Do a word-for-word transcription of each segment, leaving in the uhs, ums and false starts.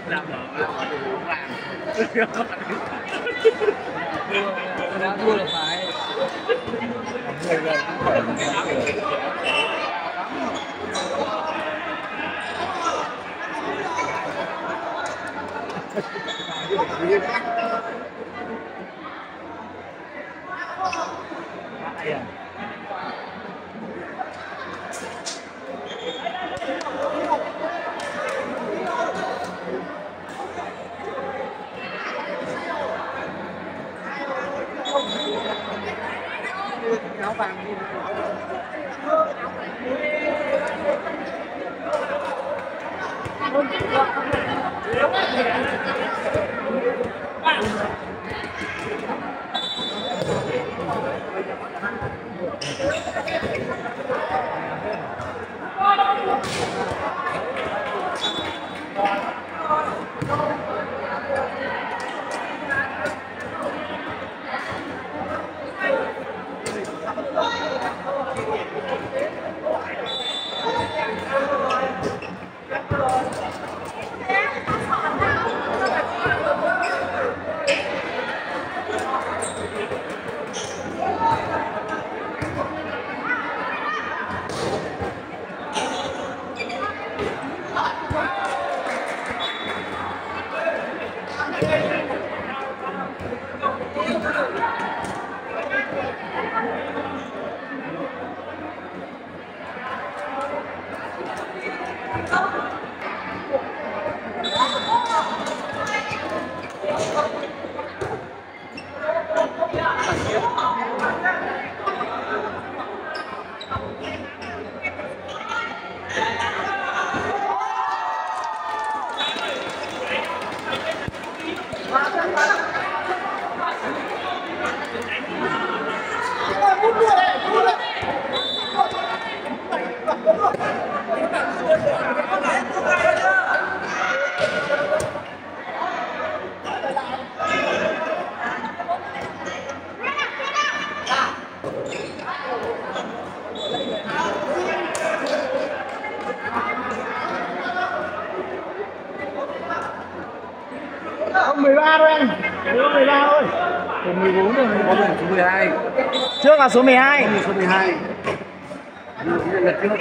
làm ở không làm đã thua là phải người rồi cũng phải áo vàng đi. Không mười ba đâu anh, số mười ba thôi. Số mười bốn rồi. Có mình số mười hai. Trước là số mười hai. Có mình số mười hai. Như lần trước.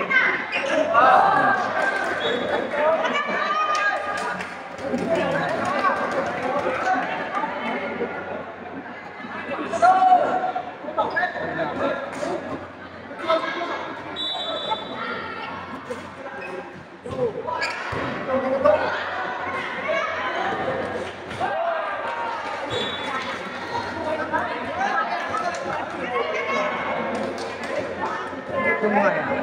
Không ngoài à?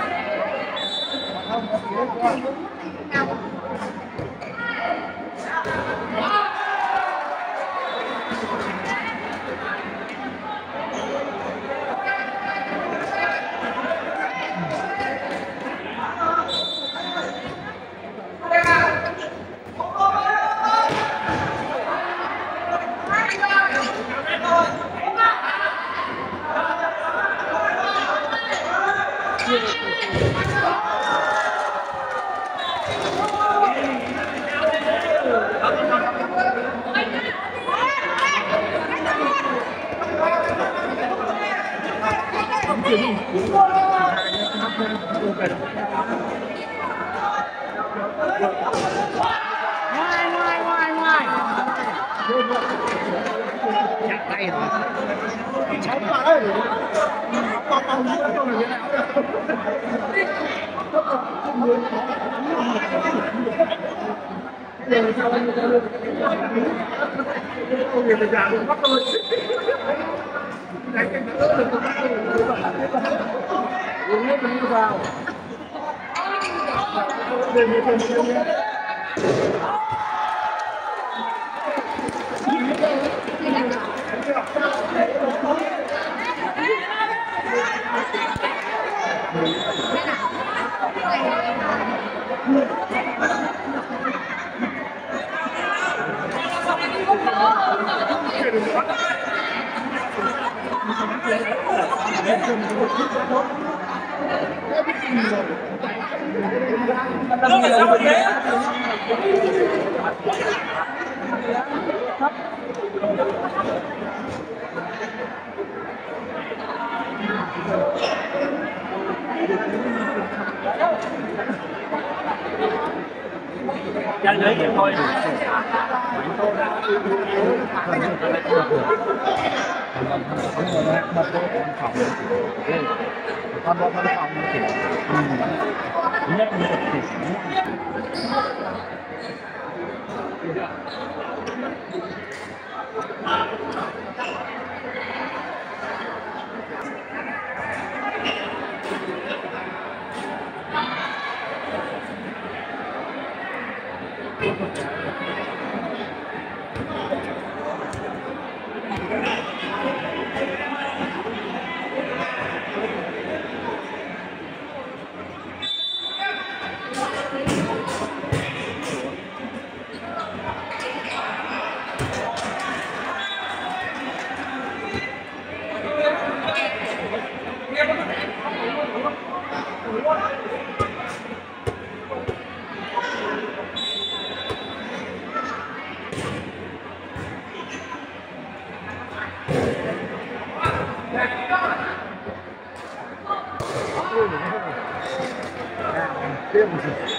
ngoài ngoài ngoài ngoài Chặt tay rồi. Chóng vào đây. Bọc bọc giữa cho người nào đó. Rồi sao anh ta được. Ông người ta già cũng bắt tôi. Đánh cái nữa được bắt tôi. Uống nước đi vào. Để một phần xem nhé. Đâu là sao vậy? Chân đấy thì thôi. Con bộ văn phòng kiểu nhất là kiểu tiếp một chút.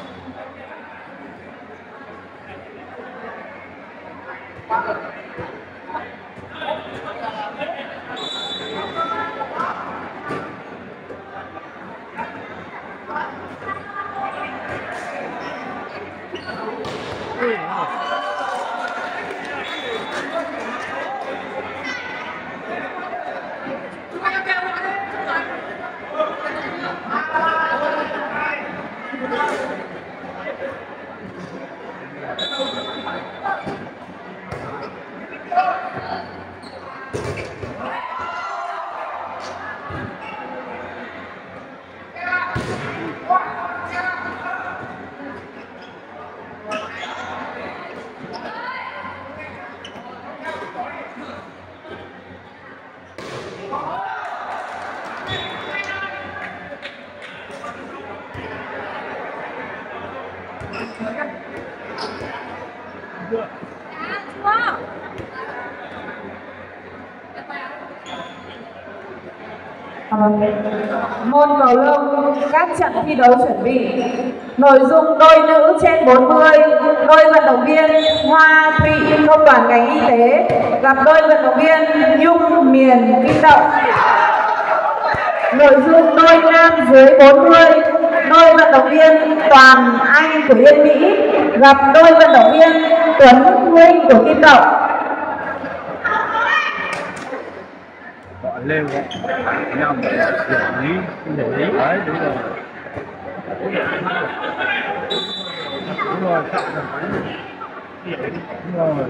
Môn cầu lông, các trận thi đấu chuẩn bị. Nội dung đôi nữ trên bốn mươi, đôi vận động viên Hoa Thụy Công đoàn ngành y tế gặp đôi vận động viên Nhung miền Kim Động. Nội dung đôi nam dưới bốn mươi, đôi vận động viên Toàn Anh của Yên Mỹ gặp đôi vận động viên Tuấn Huynh của Kim Động. Lêu nhầm để ý để ý đấy đúng rồi đúng rồi chọn được đúng rồi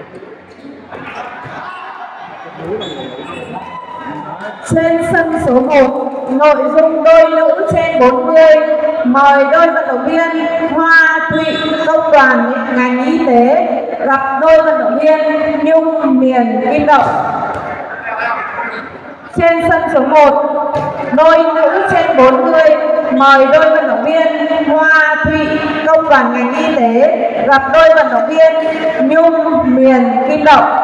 Trên sân số một, nội dung đôi nữ trên bốn mươi, mời đôi vận động viên Hoa Thụy Công đoàn ngành y tế gặp đôi vận động viên Nhung miền Kim Động. Trên sân số một, đôi nữ trên bốn mươi, mời đôi vận động viên Hoa Thụy Công đoàn ngành y tế gặp đôi vận động viên Nhung miền Kim Động.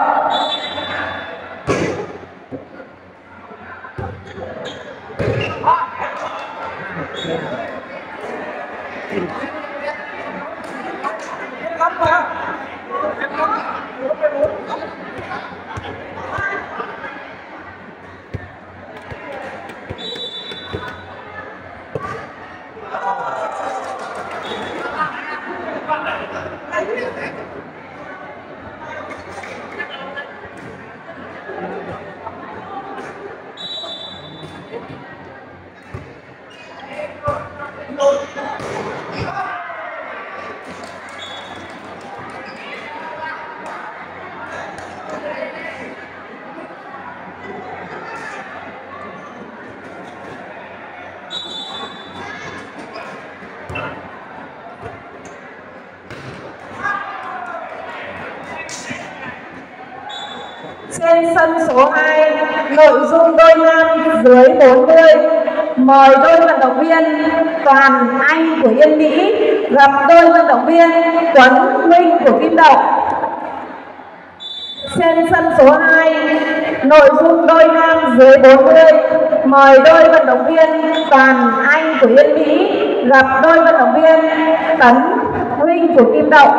Trên sân số hai, nội dung đôi nam dưới bốn mươi, mời đôi vận động viên Toàn Anh của Yên Mỹ gặp đôi vận động viên Tuấn Huynh của Kim Động. Trên sân số hai, nội dung đôi nam dưới bốn mươi, mời đôi vận động viên Toàn Anh của Yên Mỹ gặp đôi vận động viên Tấn Huynh của Kim Động.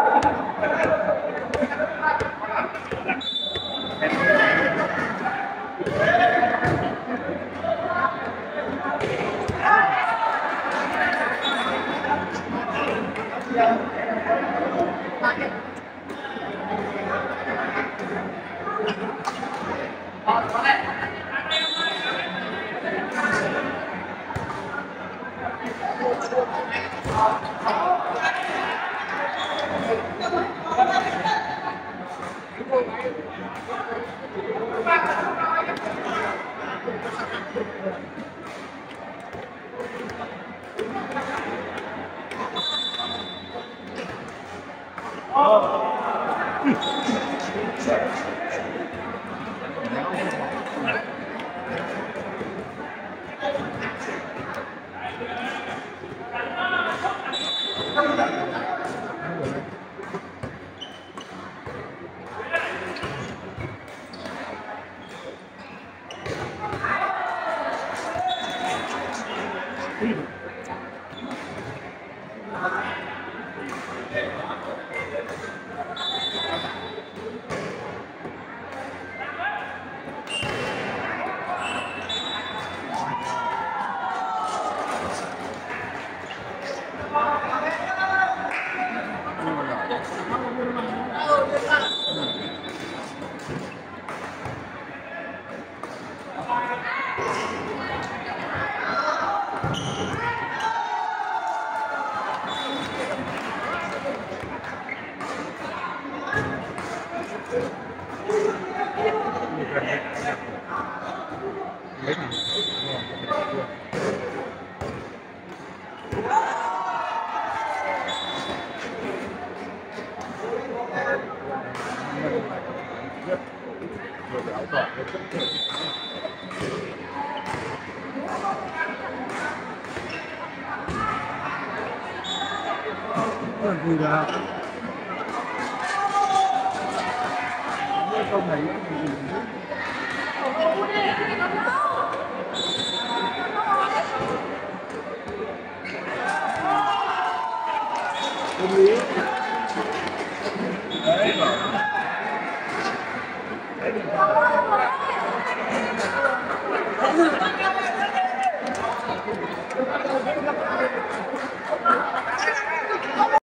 Gì là không thấy gì Công lý